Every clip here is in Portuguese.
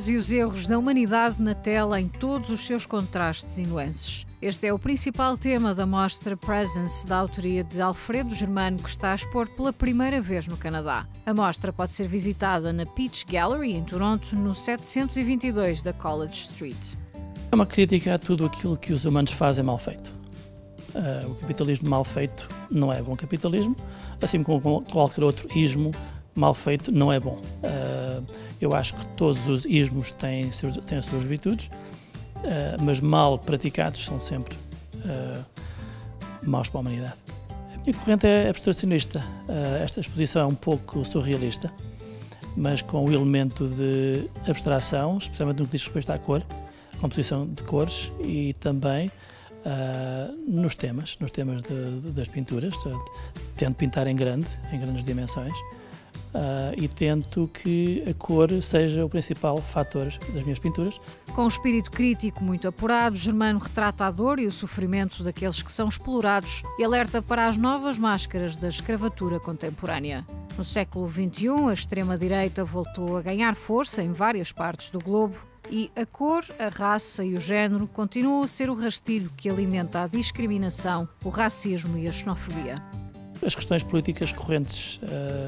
valores e os erros da humanidade na tela em todos os seus contrastes e nuances. Este é o principal tema da mostra Presence, da autoria de Alfredo Germano, que está a expor pela primeira vez no Canadá. A mostra pode ser visitada na Peach Gallery, em Toronto, no 722 da College Street. É uma crítica a tudo aquilo que os humanos fazem mal feito. O capitalismo mal feito não é bom capitalismo, assim como qualquer outro ismo mal feito não é bom. Eu acho que todos os ismos têm as suas virtudes, mas mal praticados são sempre maus para a humanidade. A minha corrente é abstracionista. Esta exposição é um pouco surrealista, mas com o elemento de abstração, especialmente no que diz respeito à cor, composição de cores e também nos temas das pinturas. Tento pintar em grandes dimensões. E tento que a cor seja o principal fator das minhas pinturas. Com um espírito crítico muito apurado, Germano retrata a dor e o sofrimento daqueles que são explorados e alerta para as novas máscaras da escravatura contemporânea. No século XXI, a extrema-direita voltou a ganhar força em várias partes do globo e a cor, a raça e o género continuam a ser o rastilho que alimenta a discriminação, o racismo e a xenofobia. As questões políticas correntes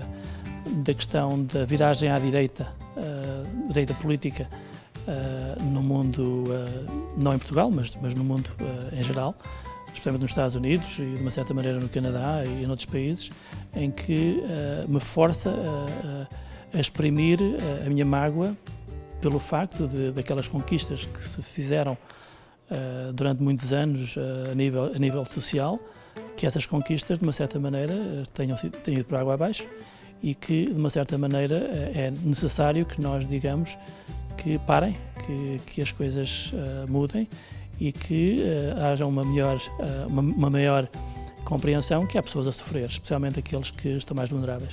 da questão da viragem à direita, direita política, no mundo, não em Portugal, mas no mundo em geral, especialmente nos Estados Unidos e de uma certa maneira no Canadá e em outros países, em que me força a exprimir a minha mágoa pelo facto daquelas conquistas que se fizeram durante muitos anos a nível social, que essas conquistas, de uma certa maneira, tenham ido por água abaixo e que, de uma certa maneira, é necessário que nós digamos que parem, que as coisas mudem e que haja uma maior compreensão que há pessoas a sofrer, especialmente aqueles que estão mais vulneráveis.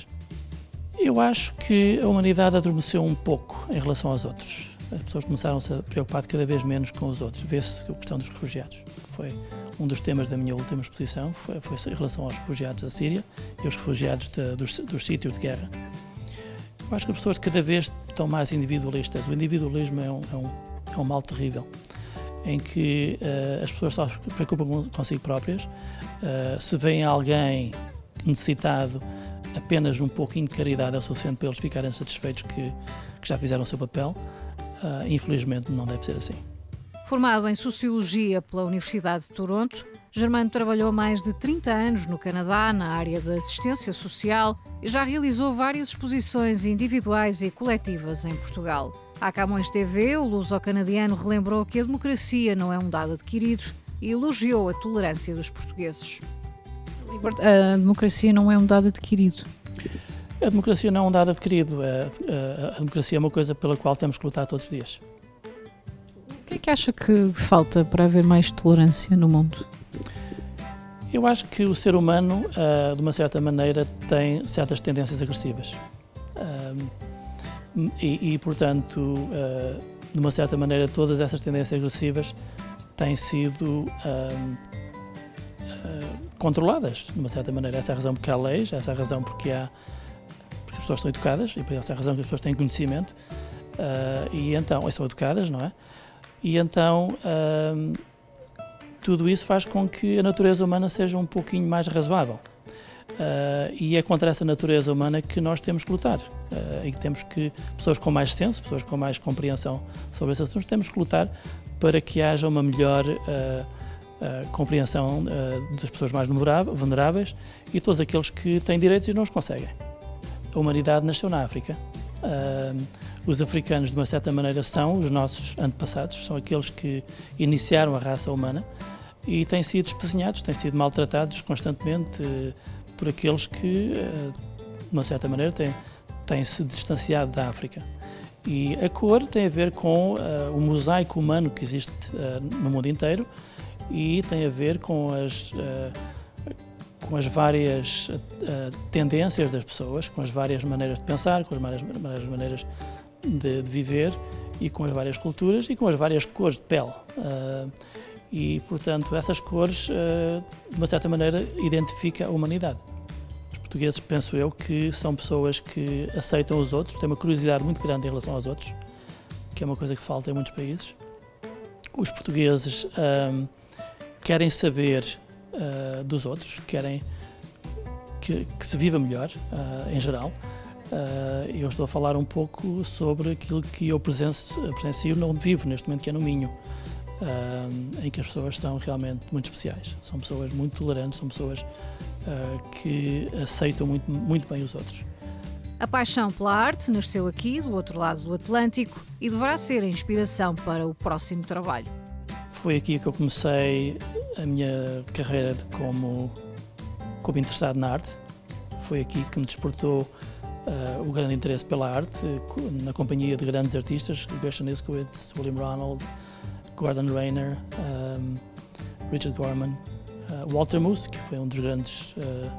Eu acho que a humanidade adormeceu um pouco em relação aos outros. As pessoas começaram-se a preocupar cada vez menos com os outros. Vê-se a questão dos refugiados, que foi um dos temas da minha última exposição, foi em relação aos refugiados da Síria e aos refugiados dos sítios de guerra. Eu acho que as pessoas cada vez estão mais individualistas. O individualismo é um mal terrível, em que as pessoas só se preocupam consigo próprias. Se vem alguém necessitado, apenas um pouquinho de caridade é o suficiente para eles ficarem satisfeitos que já fizeram o seu papel. Infelizmente não deve ser assim. Formado em Sociologia pela Universidade de Toronto, Germano trabalhou mais de 30 anos no Canadá na área da assistência social e já realizou várias exposições individuais e coletivas em Portugal. À Camões TV, o luso-canadiano relembrou que a democracia não é um dado adquirido e elogiou a tolerância dos portugueses. A democracia não é um dado adquirido. A democracia não é um dado adquirido. A democracia é uma coisa pela qual temos que lutar todos os dias. O que é que acha que falta para haver mais tolerância no mundo? Eu acho que o ser humano, de uma certa maneira, tem certas tendências agressivas. Portanto, de uma certa maneira, todas essas tendências agressivas têm sido controladas, de uma certa maneira. Essa é a razão porque há leis, essa é a razão porque as pessoas são educadas e essa é a razão que as pessoas têm conhecimento e então são educadas, não é? E então tudo isso faz com que a natureza humana seja um pouquinho mais razoável. E é contra essa natureza humana que nós temos que lutar. E que temos que, pessoas com mais senso, pessoas com mais compreensão sobre esses assuntos, temos que lutar para que haja uma melhor compreensão das pessoas mais vulneráveis e todos aqueles que têm direitos e não os conseguem. A humanidade nasceu na África. Os africanos, de uma certa maneira, são os nossos antepassados, são aqueles que iniciaram a raça humana e têm sido espezinhados, têm sido maltratados constantemente por aqueles que, de uma certa maneira, têm-se distanciado da África. E a cor tem a ver com o mosaico humano que existe no mundo inteiro e tem a ver com as várias tendências das pessoas, com as várias maneiras de pensar, com as várias maneiras de viver e com as várias culturas e com as várias cores de pele. E, portanto, essas cores, de uma certa maneira, identificam a humanidade. Os portugueses, penso eu, que são pessoas que aceitam os outros, têm uma curiosidade muito grande em relação aos outros, que é uma coisa que falta em muitos países. Os portugueses querem saber dos outros, querem que se viva melhor, em geral. Eu estou a falar um pouco sobre aquilo que eu presencio onde vivo neste momento, que é no Minho, em que as pessoas são realmente muito especiais. São pessoas muito tolerantes, são pessoas que aceitam muito bem os outros. A paixão pela arte nasceu aqui, do outro lado do Atlântico, e deverá ser a inspiração para o próximo trabalho. Foi aqui que eu comecei a minha carreira como interessado na arte. Foi aqui que me despertou o grande interesse pela arte, na companhia de grandes artistas, Gershon Iskowitz, William Ronald, Gordon Rainer, Richard Gorman, Walter Moos, que foi um dos grandes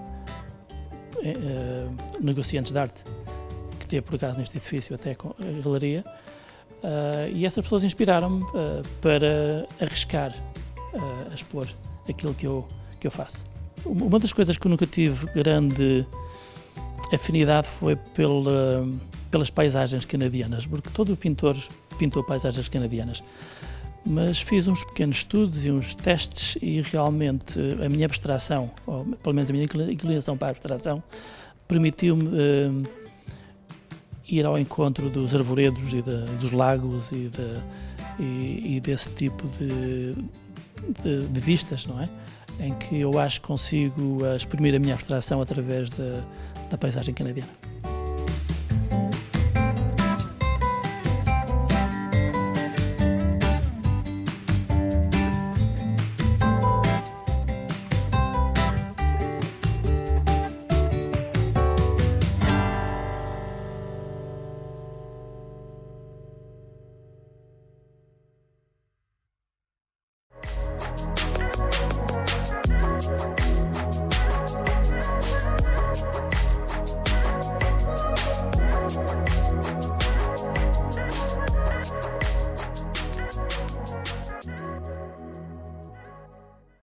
negociantes de arte que esteve por acaso neste edifício até com a galeria, e essas pessoas inspiraram-me para arriscar a expor aquilo que eu faço. Uma das coisas que eu nunca tive grande afinidade foi pelas paisagens canadianas, porque todo o pintor pintou paisagens canadianas, mas fiz uns pequenos estudos e uns testes e realmente a minha abstração, ou pelo menos a minha inclinação para a abstração, permitiu-me ir ao encontro dos arvoredos e dos lagos e desse tipo de vistas, não é? Em que eu acho que consigo exprimir a minha abstração através da paisagem canadiana.